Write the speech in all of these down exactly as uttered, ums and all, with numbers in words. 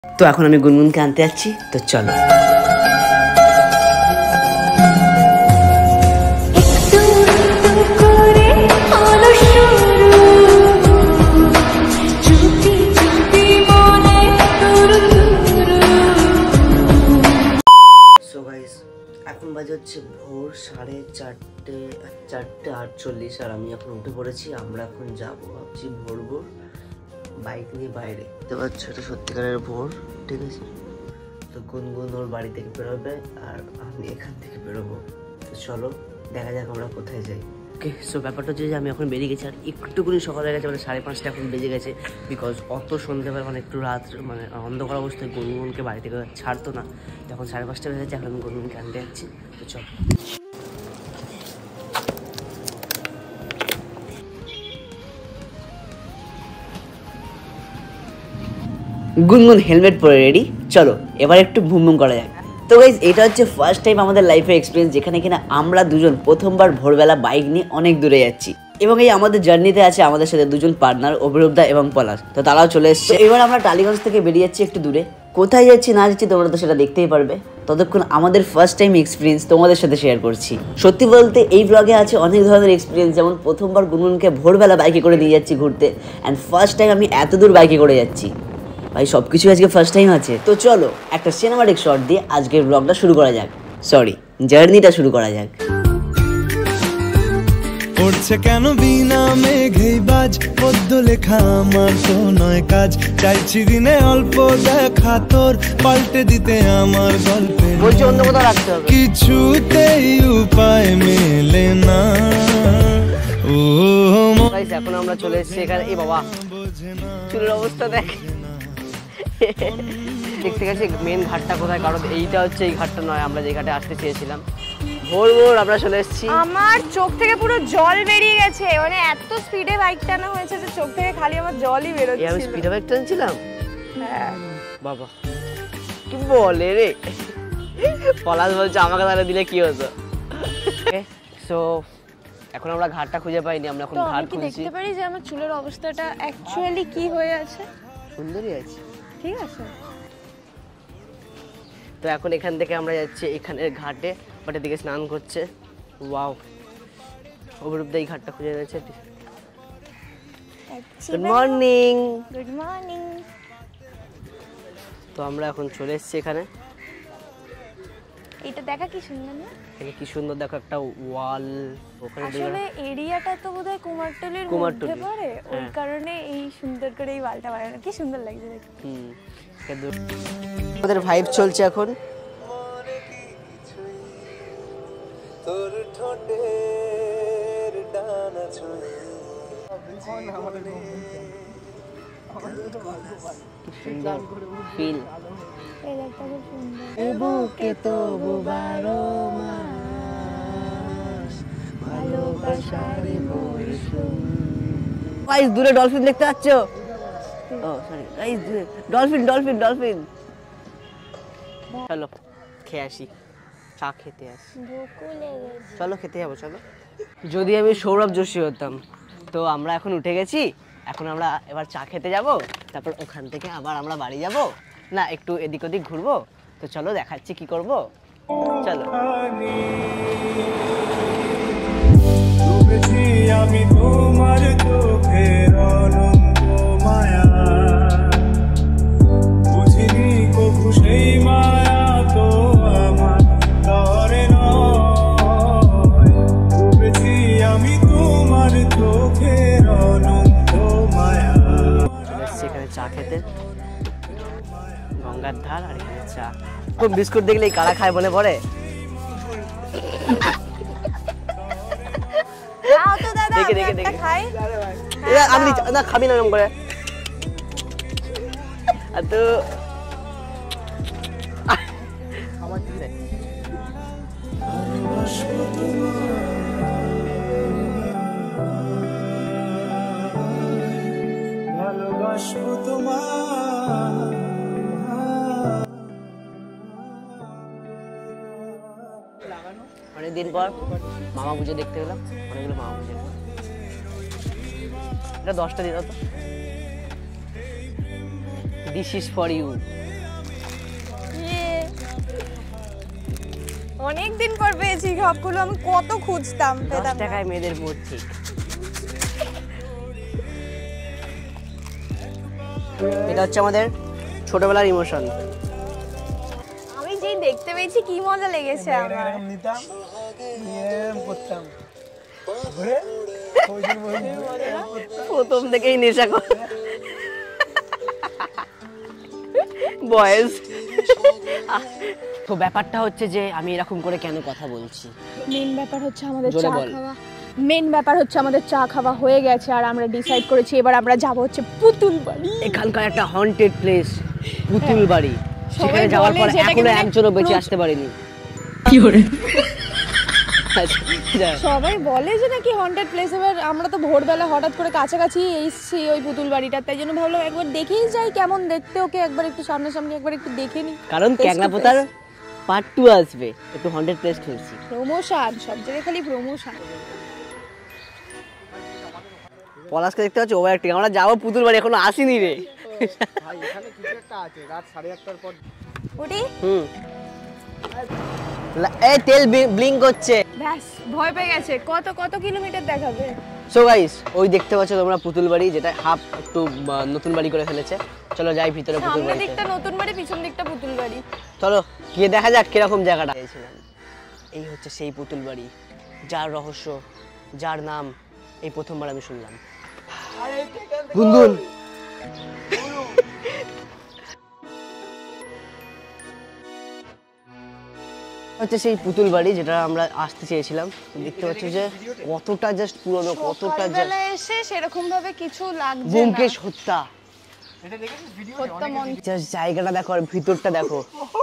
তো এখন আমি গুনগুনকে আনতে যাচ্ছি, তো চলো। এখন বাজে হচ্ছে ভোর সাড়ে চারটে চারটে আটচল্লিশ আর আমি এখন উঠে পড়েছি। আমরা এখন যাবো ভাবছি ভোর ভোর বাইক নিয়ে বাইরে। তো পারছো এটা সত্যিকারের ভোর, ঠিক আছে? তো গুনগুন ওর বাড়ি থেকে বেরোবে আর আমি এখান থেকে বেরোবো। তো চলো দেখা যাক আমরা কোথায় যাই। ওকে, সো ব্যাপারটা হচ্ছে যে আমি এখন বেরিয়ে গেছি আর একটুকুনি সকাল হয়ে গেছে, মানে সাড়ে পাঁচটা এখন বেজে গেছে। বিকজ অত সন্ধ্যেবেলা মানে একটু রাত মানে অন্ধকার অবস্থায় গুনগুনকে বাড়ি থেকে ছাড়তো না। তখন সাড়ে পাঁচটা বেজে গেছে, এখন আমি গুনগুনকে আনতে যাচ্ছি। তো চলো। গুনগুন হেলমেট পরে রেডি, চলো এবার একটু ভুম ভুম করা যাক। তো গাইজ এটা হচ্ছে ফার্স্ট টাইম আমাদের লাইফে এক্সপিরিয়েন্স যেখানে কিনা আমরা দুজন প্রথমবার ভোরবেলা বাইক নিয়ে অনেক দূরে যাচ্ছি। এবং এই আমাদের জার্নিতে আছে আমাদের সাথে দুজন পার্টনার, অভিরূপদা এবং পলাশ। তো তারাও চলে এসছে। এবার আমরা টালিগঞ্জ থেকে বেরিয়ে যাচ্ছি একটু দূরে। কোথায় যাচ্ছি না যাচ্ছি তোমরা তো সেটা দেখতেই পারবে। ততক্ষণ আমাদের ফার্স্ট টাইম এক্সপিরিয়েন্স তোমাদের সাথে শেয়ার করছি। সত্যি বলতে এই ব্লগে আছে অনেক ধরনের এক্সপিরিয়েন্স, যেমন প্রথমবার গুনগুনকে ভোরবেলা বাইকে করে নিয়ে যাচ্ছি ঘুরতে, অ্যান্ড ফার্স্ট টাইম আমি এত দূর বাইকে করে যাচ্ছি। ভাই সব কিছু আজকে ফার্স্ট টাইম আছে। তো চলো একটা সিনেমাটিক শট দিয়ে আজকের ব্লগটা শুরু করা যাক, সরি জার্নিটা শুরু করা যাক। পড়ছে কেন বিনা মেঘেই বাজ, পদ্য লেখা আমার তো নয় কাজ, চাইছি দিনে অল্প দেখা তোর, পাল্টে দিতে আমার গল্পে বলছি অন্য কোথাও রাখতে হবে, কিছুতেই উপায় মেলে না। ও গাইস এখন আমরা চলে এসেছি এখানে। এই বাবা চুলের অবস্থা দেখ, দেখতে গেছি মেন ঘাটটা কোথায়, কারণ এইটা হচ্ছে এই ঘাটটা নয়, আমরা যে ঘাটে আসতে চেয়েছিলাম। ভোর ভোর আমরা চলে এসেছি। আমার চোখ থেকে পুরো জল বেরিয়ে গেছে, মানে এত স্পিডে বাইক টানা হয়েছে যে চোখ থেকে খালি আমার জলই বেরোচ্ছিল। আমি স্পিডে বাইক টানছিলাম। হ্যাঁ বাবা কি বলে রে, পলাশ বলছে আমাকে তাহলে দিলে কি হতো। সো এখন আমরা ঘাটটা খুঁজে পাইনি, আমরা এখন ঘাট খুঁজছি। দেখতে পারি যে আমার চুলের অবস্থাটা অ্যাকচুয়ালি কি হয়ে আছে। সুন্দরই আছে, ঠিক আছে। তো এখন এখান থেকে আমরা যাচ্ছি এখানের ঘাটে, বাট এদিকে স্নান করছে। ওয়াও, অভিরূপদা এই ঘাটটা খুঁজে এনেছে। Good morning. Good morning. তো আমরা এখন চলে এসেছি এখানে। এটা দেখা কি সুন্দর না? এটা কি সুন্দর, দেখো একটা ওয়াল। ওখানে আসলে এরিয়াটা তো বোধহয় কুমারটুলির মধ্যে পড়ে, ওই কারণে এই সুন্দর করে এই ওয়ালটা বানানো, কি সুন্দর লাগছে দেখতে। হুম, আমাদের ভাইব চলছে এখন। তোর ঠোঁটের ডানা ছুঁয়ে ফিল এলাকাটা খুব সুন্দর। বুকে তবু বারো মাস ভালোবাসার মৌসুম। গাইস দূরে ডলফিন দেখতে পাচ্ছ? ও সরি গাইস দূরে ডলফিন ডলফিন ডলফিন। চলো খেয়ে আসি, চা খেতে আসি। চলো খেতে যাবো, চলো। যদি আমি সৌরভ যোশী হতাম তো আমরা এখন উঠে গেছি, এখন আমরা এবার চা খেতে যাব, তারপর ওখান থেকে আবার আমরা বাড়ি যাব না, একটু এদিক ওদিক ঘুরবো। তো চলো দেখাচ্ছি কি করব, চলো। আমি তোমার চোখের অনন্ত মায়া, বুঝিনি কবু সেই মায়া তো আমার তরে নয়, ডুবেছি আমি তোমার চোখের অনন্ত মায়া। সেখানে চা খেতে, গঙ্গার ধার আর এখানে চা। কোন বিস্কুট দেখলেই কারা খায় বলে পড়ে। দেখে দেখে দেখে খাই আমি না, খাবি না এরকম করে। আর তো ভালোবাসবো তোমার। অনেকদিন পর মামা পুজো দেখতে গেলাম, অনেকগুলো মামা পুজো। এটা দশটা দিয়ে দাও তো। This is for you. অনেক দিন পর পেয়েছি সবগুলো, আমি কত খুঁজতাম পেতাম দশ না। টাকায় মেয়েদের মুড ঠিক। এটা হচ্ছে আমাদের ছোটবেলার ইমোশন। আমি যেই দেখতে পেয়েছি কি মজা লেগেছে আমার। নিতাম নিয়ে করতাম ঘুরে ওই দিন ওই দিন প্রথম থেকেই নেশা কর বয়েজ। তো ব্যাপারটা হচ্ছে যে আমি এরকম করে কেন কথা বলছি, মেন ব্যাপার হচ্ছে আমাদের জোরে চা বল। খাওয়া। মেন ব্যাপার হচ্ছে আমাদের চা খাওয়া হয়ে গেছে আর আমরা ডিসাইড করেছি এবার আমরা যাব হচ্ছে পুতুল বাড়ি। এখানকার একটা হন্টেড প্লেস পুতুল বাড়ি, সেখানে সবাই যাওয়ার বলে পর যেটাকে এখনো মানে একজনও বেঁচে পুরো- আসতে পারেনি। কি করে সবাই বলে যে নাকি হন্টেড প্লেস। এবার আমরা তো ভোরবেলা হঠাৎ করে কাছাকাছি এসেছি ওই পুতুল বাড়িটা, তাই জন্য ভাবলাম একবার দেখেই যাই কেমন দেখতে, ওকে একবার একটু সামনাসামনি একবার একটু দেখে নি। কারণ ক্যাংলাপোতার পার্ট টু আসবে, একটু হন্টেড প্লেস খুলছি। প্রমোশন, সব জায়গায় খালি প্রমোশন। পলাশকে দেখতে পাচ্ছি ওভার অ্যাক্টিং। আমরা যাবো পুতুল বাড়ি, এখনো আসিনি রে। ভাই এখানে কিছু একটা আছে রাত সাড়ে আটটার পর। ওটি হুম এই তেল ব্লিঙ্ক করছে। ব্যাস ভয় পেয়ে গেছে। কত কত কিলোমিটার দেখাবে? সো গাইস ওই দেখতে পাচ্ছ তোমরা পুতুল বাড়ি, যেটা হাফ একটু আহ, নতুন বাড়ি করে ফেলেছে। চলো যাই ভিতরে পুতুল সামনের বাড়িতে। দিকটা নতুন বাড়ি, পিছন দিকটা পুতুল বাড়ি। চলো গিয়ে দেখা যাক কিরকম জায়গাটা। এই হচ্ছে সেই পুতুল বাড়ি যার রহস্য, যার নাম এই প্রথমবার আমি শুনলাম। গুনগুন হচ্ছে সেই পুতুল বাড়ি যেটা আমরা আসতে চেয়েছিলাম। দেখতে পাচ্ছ যে কতটা জাস্ট পুরনো, কতটা সকালবেলা এসে সেরকম ভাবে কিছু লাগছে না। ব্যোমকেশ হত্যা। হত্যা মন। জাস্ট জায়গাটা দেখো আর ভিতরটা দেখো।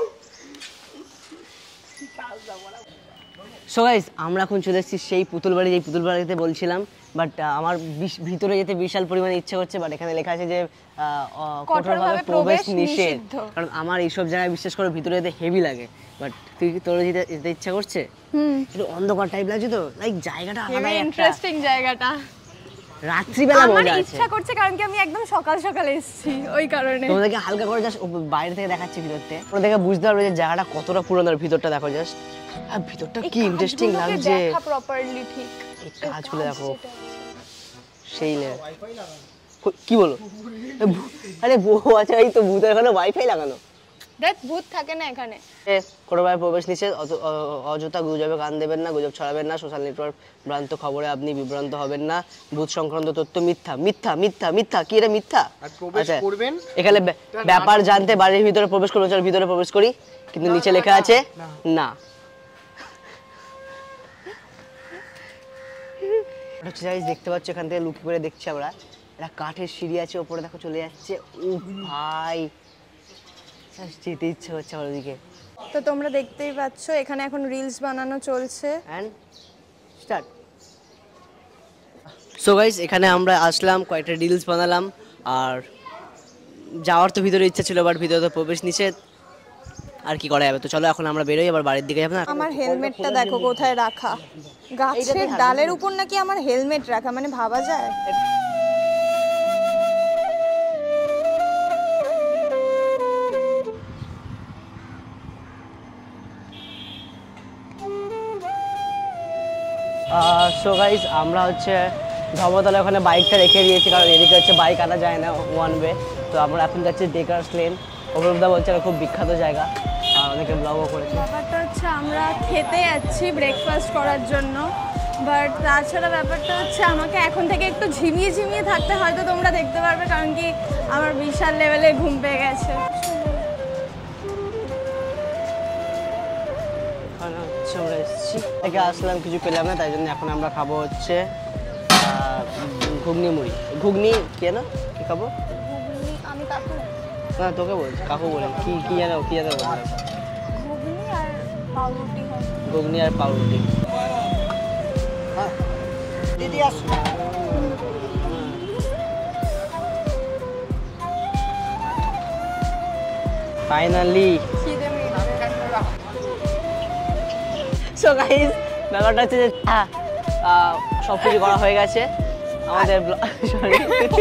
সো গাইস আমরা এখন চলে এসেছি সেই পুতুল বাড়ি, যেই পুতুল বাড়িতে বলছিলাম। বাট আমার বিশ- ভিতরে যেতে বিশাল পরিমাণে ইচ্ছে করছে, বাট এখানে লেখা আছে যে আহ, আহ, কঠোরভাবে প্রবেশ নিষেধ। কারণ আমার এইসব জায়গায় বিশেষ করে ভিতরে যেতে হেভি লাগে। বাট তুই কি তোর যেতে যেতে ইচ্ছা করছে? হুম, একটু অন্ধকার টাইপ লাগছে তো, লাইক জায়গাটা আলাদা একটা ইন্টারেস্টিং জায়গাটা। রাত্রিবেলা আমার মজা আছে। ইচ্ছা করছে কারণ কি আমি একদম সকাল সকাল এসেছি ওই কারণে। তোমাদেরকে হালকা করে জাস্ট বাইরে থেকে দেখাচ্ছি ভিতরতে, তোমরা দেখে বুঝতে পারবে যে জায়গাটা কতটা পুরনো। আর ভিতরটা দেখো জাস্ট, আর ভিতরটা কি ইন্টারেস্টিং লাগছে। দেখা প্রপারলি ঠিক। এই কাজগুলো দেখো সেই লে- কো- কি বলো? এ ভূ- আরে বউ আছে, এই তো ভূতের এখানে ওয়াইফাই লাগানো। দেখ ভূত থাকে না এখানে। এ, কোনোভাবে প্রবেশ নিষেধ, অত- অ- অযথা গুজবে কান দেবেন না, গুজব ছড়াবেন না, সোশ্যাল নেটওয়ার্ক ভ্রান্ত খবরে আপনি বিভ্রান্ত হবেন না, ভূত সংক্রান্ত তথ্য মিথ্যা মিথ্যা মিথ্যা মিথ্যা। কি এটা মিথ্যা? আর প্রবেশ আচ্ছা, করবেন এখানে ব্য- ব্যাপার জানতে বাড়ির ভিতরে প্রবেশ করবেন। চল ভিতরে প্রবেশ করি, কিন্তু নিচে লেখা আছে না। ওটা হচ্ছে guys, দেখতে পাচ্ছ এখান থেকে লুকি করে দেখছি আমরা, একটা কাঠের সিঁড়ি আছে, ওপরে দেখো চলে যাচ্ছে। ও ভাই just যেতে ইচ্ছে হচ্ছে আমার ওদিকে। তো তোমরা দেখতেই পাচ্ছ এখানে এখন রিলস বানানো চলছে। And start. সো গাইস এখানে আমরা আসলাম, কয়েকটা রিলস বানালাম, আর যাওয়ার তো ভিতরে ইচ্ছা ছিল, বাট ভিতরে তো প্রবেশ নিষেধ, আর কি করা যাবে। তো চলো এখন আমরা বেরোই, আবার বাড়ির দিকে যাবো না। আমার হেলমেটটা দেখো কোথায় রাখা, গাছের ডালের উপর নাকি আমার হেলমেট রাখা, মানে ভাবা যায়। সো গাইস আমরা হচ্ছে ধর্মতলা ওখানে বাইকটা রেখে দিয়েছি, কারণ এদিকে হচ্ছে বাইক আনা যায় না ওয়ান ওয়ে। তো আমরা এখন যাচ্ছি ডেকার্স লেন। অপরূপদা বলছে এটা খুব বিখ্যাত জায়গা, আর অনেকে ব্লগও করেছে। ব্যাপারটা হচ্ছে আমরা খেতে যাচ্ছি ব্রেকফাস্ট করার জন্য, বাট তাছাড়া ব্যাপারটা হচ্ছে আমাকে এখন থেকে একটু ঝিমিয়ে ঝিমিয়ে থাকতে, হয়তো তোমরা দেখতে পারবে, কারণ কি আমার বিশাল লেভেলে ঘুম পেয়ে গেছে। ওখানে হচ্ছে আমরা এসেছি থেকে আসলাম, কিছু পেলাম না, তাই জন্য এখন আমরা খাবো হচ্ছে আহ, ঘুগনি মুড়ি। ঘুগনি কে না কি খাবো? ঘুগনি আমি কাকু, না তোকে বলছি, কাকু বলে কি কি জানো কি জানো বললাম। ঘুগনি আর পাউরুটি হবে। ঘুগনি আর পাউরুটি। দিদি আসো। ফাইনালি খিদে মেয়ে গেছে। সো গাইস ব্যাপারটা হচ্ছে যে সব কিছু করা হয়ে গেছে আমাদের। সরি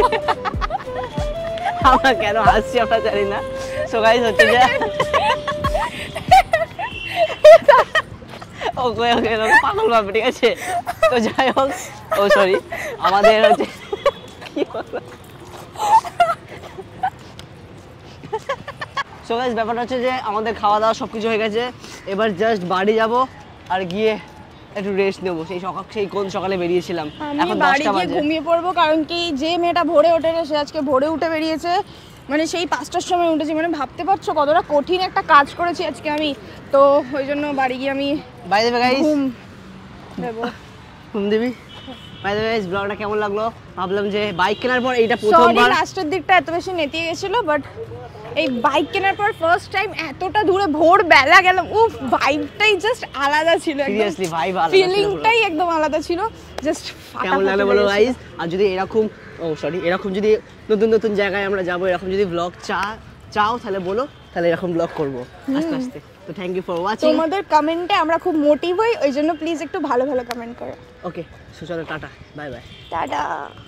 আমরা কেন হাসছি আমরা জানি না। সো গাইস হচ্ছে যে ওকে ওকে পাগল ভাবে, ঠিক আছে? তো যাই হোক, ও সরি, আমাদের হচ্ছে কি বলবো, সো গাইস ব্যাপারটা হচ্ছে যে আমাদের খাওয়া দাওয়া সব কিছু হয়ে গেছে, এবার জাস্ট বাড়ি যাব আর গিয়ে একটু রেস্ট নেবো। সেই সকাল সেই কোন সকালে বেরিয়েছিলাম, আমি এখন বাড়ি দশটা গিয়ে বাজে। ঘুমিয়ে পড়বো, কারণ কি যে মেয়েটা ভোরে ওঠে না, সে আজকে ভোরে উঠে বেরিয়েছে, মানে সেই পাঁচটার সময় উঠেছি, মানে ভাবতে পারছো কতটা কঠিন একটা কাজ করেছি আজকে আমি। তো ওই জন্য বাড়ি গিয়ে আমি বাই দ্য ওয়ে গাইস, ঘুম দেবো। ঘুম দিবি। বাই দ্য ওয়ে গাইস, ব্লগটা কেমন লাগলো? ভাবলাম যে বাইক কেনার পর এইটা সরি প্রথমবার, লাস্টের দিকটা এত বেশি নেতিয়ে গেছিলো, বাট এই বাইক কেনার পর ফার্স্ট টাইম এতটা দূরে ভোর বেলা গেলাম, উফ ভাইবটাই জাস্ট আলাদা ছিল, সিরিয়াসলি ভাই ভালো ফিলিংটাই একদম আলাদা ছিল, জাস্ট কেমন লাগলো বলো গাইস। আর যদি এরকম, ও সরি, এরকম যদি নতুন নতুন জায়গায় আমরা যাবো, এরকম যদি ব্লগ চা চাও তাহলে বলো, তাহলে এরকম ব্লগ করবো আস্তে আস্তে। তো থ্যাংক ইউ ফর ওয়াচিং। তোমাদের কমেন্টে আমরা খুব মোটিভ হই, ওই জন্য প্লিজ একটু ভালো ভালো কমেন্ট করো। ওকে, সো চলো টাটা, বাই বাই। টাটা।